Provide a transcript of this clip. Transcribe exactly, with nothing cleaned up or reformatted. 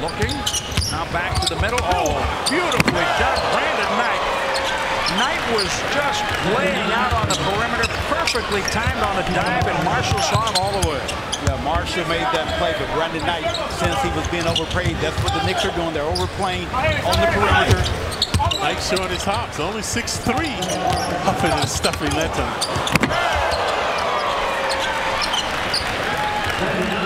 Looking. Now back to the middle. Oh, beautifully done. Brandon Knight. Knight was just laying out on the perimeter, perfectly timed on a dive, and Marshall saw him all the way. Yeah, Marshall made that play, but Brandon Knight, since he was being overplayed, that's what the Knicks are doing. They're overplaying on the perimeter. Knight showing his hops. Only six three. Huffing and stuffing that time.